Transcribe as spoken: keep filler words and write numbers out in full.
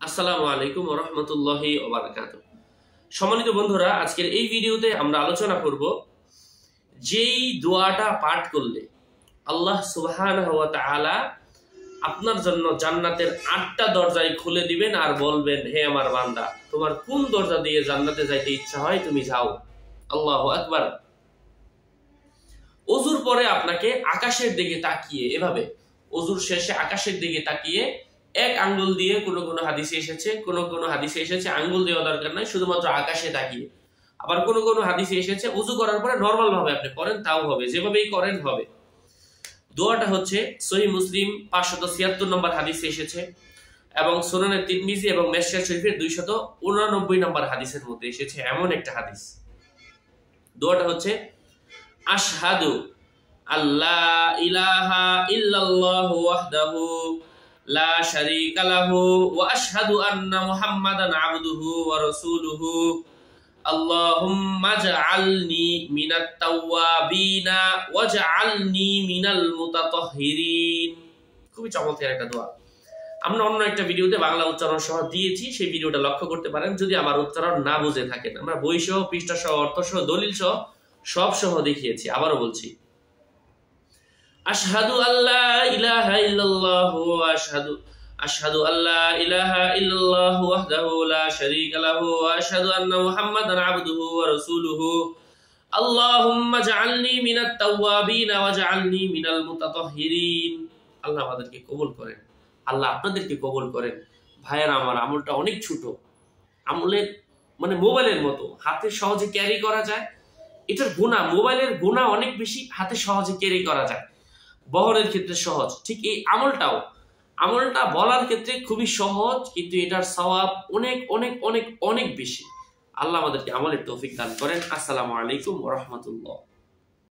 আসসালামু আলাইকুম ওয়া রাহমাতুল্লাহি ওয়া বারাকাতুহু। সম্মানিত বন্ধুরা, আজকের এই ভিডিওতে আমরা আলোচনা করব যেই দোয়াটা পাঠ করলে আল্লাহ সুবহানাহু ওয়া তাআলা আপনার জন্য জান্নাতের আটটা দরজাই খুলে দিবেন আর বলবেন, হে আমার বান্দা, তোমার কোন দরজা দিয়ে জান্নাতে যাইতে ইচ্ছা হয় তুমি যাও। আল্লাহু আকবার। ওযুর পরে আপনাকে আকাশের দিকে তাকিয়ে, এভাবে ওযুর শেষে আকাশের দিকে তাকিয়ে এক আঙ্গুল দিয়ে কোনো কোনো হাদিসে এসেছে, কোনো কোনো হাদিসে এসেছে আঙ্গুল দেওয়া দরকার নাই, শুধুমাত্র আকাশে তাকিয়ে। আবার কোনো কোনো হাদিসে এসেছে ওযু করার পরে নরমাল ভাবে আপনি করেন, তাও হবে, যেভাবেই করেন হবে। দোয়াটা হচ্ছে সহিহ মুসলিম পাঁচশত ছিয়াত্তর নম্বর হাদিসে এসেছে এবং সুনানে তিরমিজি এবং মেশকাত শরীফের দুইশত উননব্বই নম্বর হাদিসের মধ্যে এসেছে এমন একটা হাদিস। দোয়াটা হচ্ছে আশহাদু আল্লা ইলাহা ইল্লাল্লাহু ওয়াহদাহু লা শারীকা লাহু ওয়া আশহাদু আন্না মুহাম্মাদান আবদুহু ওয়া রাসূলুহু আল্লাহুম্মা জাআলনি মিনাত তাওয়াবিনা ওয়াজআলনি মিনাল মুতাতাহহিরিন। খুবই চমৎকার একটা দোয়া। আমরা অন্য একটা ভিডিওতে বাংলা উচ্চারণ সহ দিয়েছি, সেই ভিডিওটা লক্ষ্য করতে পারেন যদি আমার উচ্চারণ না বুঝে থাকেন। আমরা বই সহ, পৃষ্ঠা সহ, অর্থ সহ, দলিল সহ সব সহ দেখিয়েছি। আবারও বলছি, আশহাদু আল্লা ইলাহা ইল্লাল্লাহু ওয়া আশহাদু আশহাদু আল্লা ইলাহা ইল্লাল্লাহু ওয়াহদাহু লা শারীকা লাহু ওয়া আশহাদু আন্না মুহাম্মাদান আবদুহু ওয়া রাসূলুহু আল্লাহুম্মা জাআলনি মিনাত তাওয়াবিনা ওয়া জাআলনি মিনাল মুতাতাহহিরিন। আল্লাহ আমাদেরকে কবুল করেন, আল্লাহ আপনাদেরকে কবুল করেন। ভাইয়েরা আমার, আমলটা অনেক ছোট, আমলের মানে মোবাইলের মতো হাতে সহজে ক্যারি করা যায়। এটার গুনাহ, মোবাইলের গুনাহ অনেক বেশি, হাতে সহজে ক্যারি করা যায়, বহরের ক্ষেত্রে সহজ। ঠিক এই আমলটাও, আমলটা বলার ক্ষেত্রে খুবই সহজ, কিন্তু এটার সওয়াব অনেক অনেক অনেক অনেক বেশি। আল্লাহ আমাদেরকে আমলের তৌফিক দান করেন। আসসালামু আলাইকুম ওয়া রাহমাতুল্লাহ।